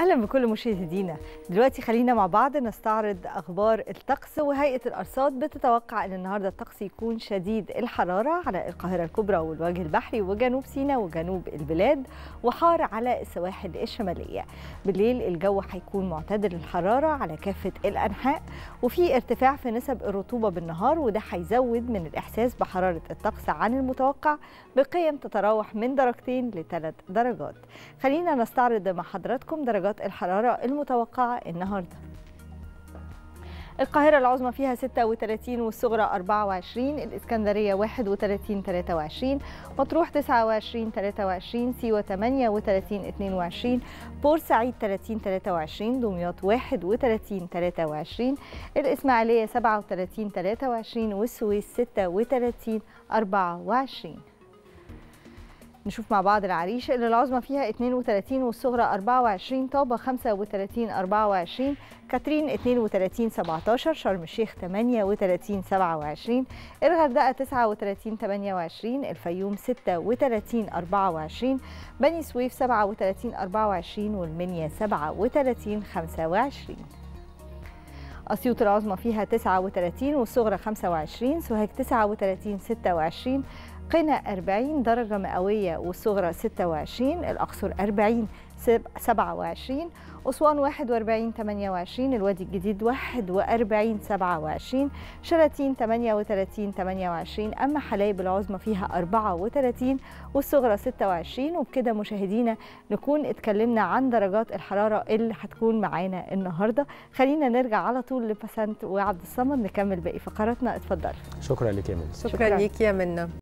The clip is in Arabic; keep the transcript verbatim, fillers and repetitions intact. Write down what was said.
أهلا بكل مشاهدينا. دلوقتي خلينا مع بعض نستعرض أخبار الطقس. وهيئة الأرصاد بتتوقع أن النهاردة الطقس يكون شديد الحرارة على القاهرة الكبرى والوجه البحري وجنوب سيناء وجنوب البلاد، وحار على السواحل الشمالية. بالليل الجو هيكون معتدل الحرارة على كافة الأنحاء، وفي ارتفاع في نسب الرطوبة بالنهار، وده هيزود من الإحساس بحرارة الطقس عن المتوقع بقيم تتراوح من درجتين لثلاث درجات. خلينا نستعرض مع حضراتكم درجات الحرارة المتوقعة النهاردة. القاهرة العظمى فيها ستة وثلاثين والصغرى أربعة وعشرين، الإسكندرية واحد وثلاثين ثلاثة وعشرين، مطروح تسعة وعشرين ثلاثة وعشرين، سيوة ثمانية وثلاثين اثنين وعشرين، بورسعيد ثلاثين ثلاثة وعشرين، دمياط واحد وثلاثين ثلاثة وعشرين، الإسماعيلية سبعة وثلاثين ثلاثة وعشرين، والسويس ستة وثلاثين أربعة وعشرين. نشوف مع بعض العريش اللي العظمى فيها اثنين وثلاثين والصغرى أربعة وعشرين، طابة خمسة وثلاثين أربعة وعشرين، كاترين اثنين وثلاثين سبعة عشر، شرم الشيخ ثمانية وثلاثين سبعة وعشرين، الغردقة تسعة وثلاثين ثمانية وعشرين، الفيوم ستة وثلاثين أربعة وعشرين، بني سويف سبعة وثلاثين أربعة وعشرين، والمنيا سبعة وثلاثين خمسة وعشرين. أسيوط العظمى فيها تسعة وثلاثين والصغرى خمسة وعشرين، سوهاج تسعة وثلاثين ستة وعشرين، قنا أربعين درجة مئوية والصغرى ستة وعشرين، الأقصر أربعين سبعة وعشرين، أسوان واحد وأربعين ثمانية وعشرين، الوادي الجديد واحد وأربعين سبعة وعشرين، شلاتين ثمانية وثلاثين ثمانية وعشرين، أما حلايب العظمى فيها أربعة وثلاثين والصغرى ستة وعشرين. وبكده مشاهدينا نكون اتكلمنا عن درجات الحرارة اللي هتكون معانا النهارده. خلينا نرجع على طول لبسنت وعبد الصمد نكمل باقي فقراتنا. اتفضل. شكرا لك يا منى. شكرا, شكرا ليك يا منى.